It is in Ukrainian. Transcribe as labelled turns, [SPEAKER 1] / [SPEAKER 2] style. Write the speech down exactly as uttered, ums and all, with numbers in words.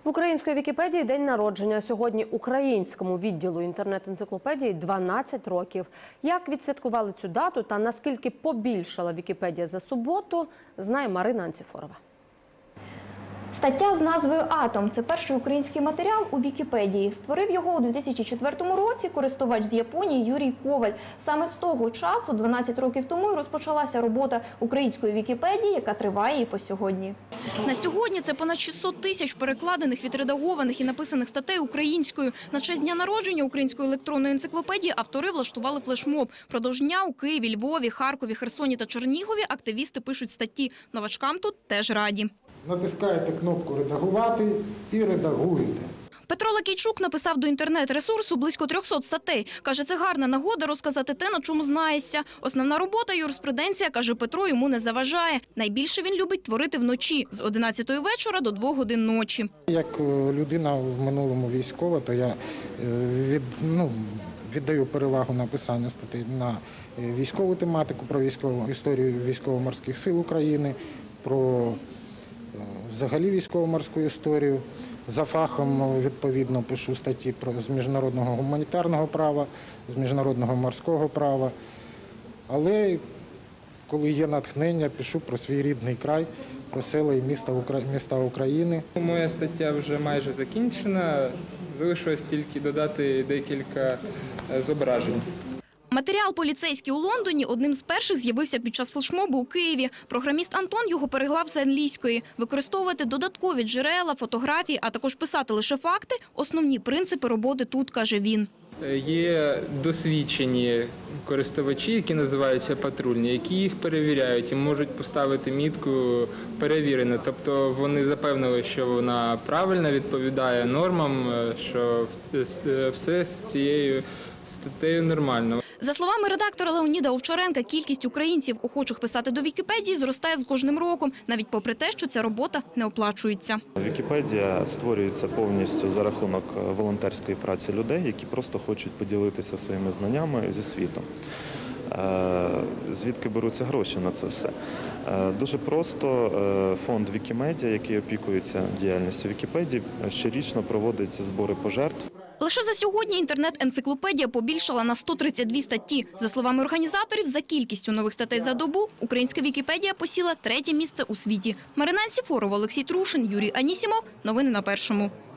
[SPEAKER 1] В української Вікіпедії день народження. Сьогодні українському відділу інтернет-енциклопедії дванадцять років. Як відсвяткували цю дату та наскільки побільшала Вікіпедія за суботу, знає Марина Анціфорова.
[SPEAKER 2] Стаття з назвою «Атом» – це перший український матеріал у Вікіпедії. Створив його у дві тисячі четвертому році користувач з Японії Юрій Коваль. Саме з того часу, дванадцять років тому, і розпочалася робота української Вікіпедії, яка триває і по сьогодні.
[SPEAKER 3] На сьогодні це понад шістсот тисяч перекладених, відредагованих і написаних статей українською. На честь дня народження української електронної енциклопедії автори влаштували флешмоб. Продовж дня у Києві, Львові, Харкові, Херсоні та Чернігові активісти пишуть статті. Новачкам тут теж раді.
[SPEAKER 4] Натискаєте кнопку «Редагувати» і редагуєте.
[SPEAKER 3] Петро Лакійчук написав до інтернет-ресурсу близько трьохсот статей. Каже, це гарна нагода розказати те, на чому знаєшся. Основна робота – юриспруденція, каже Петро, йому не заважає. Найбільше він любить творити вночі – з одинадцятої вечора до двох годин ночі.
[SPEAKER 4] Як людина в минулому військова, то я від, ну, віддаю перевагу написанню статей на військову тематику, про військову історію військово-морських сил України, про взагалі військово-морську історію. За фахом, відповідно, пишу статті про, з міжнародного гуманітарного права, з міжнародного морського права. Але коли є натхнення, пишу про свій рідний край, про села і міста, міста України.
[SPEAKER 5] Моя стаття вже майже закінчена, залишилось тільки додати декілька зображень.
[SPEAKER 3] Матеріал «Поліцейський у Лондоні» одним з перших з'явився під час флешмобу у Києві. Програміст Антон його переклав з англійської. Використовувати додаткові джерела, фотографії, а також писати лише факти – основні принципи роботи тут, каже він.
[SPEAKER 5] Є досвідчені користувачі, які називаються патрульні, які їх перевіряють і можуть поставити мітку «перевірено». Тобто вони запевнили, що вона правильно відповідає нормам, що все з цією статтею нормально.
[SPEAKER 3] За словами редактора Леоніда Овчаренка, кількість українців, охочих писати до Вікіпедії, зростає з кожним роком, навіть попри те, що ця робота не оплачується.
[SPEAKER 6] Вікіпедія створюється повністю за рахунок волонтерської праці людей, які просто хочуть поділитися своїми знаннями зі світом. Звідки беруться гроші на це все? Дуже просто фонд Вікімедія, який опікується діяльністю Вікіпедії, щорічно проводить збори пожертв.
[SPEAKER 3] Лише за сьогодні інтернет-енциклопедія побільшала на сто тридцять дві статті. За словами організаторів, за кількістю нових статей за добу українська Вікіпедія посіла третє місце у світі. Марина Анціфорова, Олексій Трушин, Юрій Анісімов. Новини на Першому.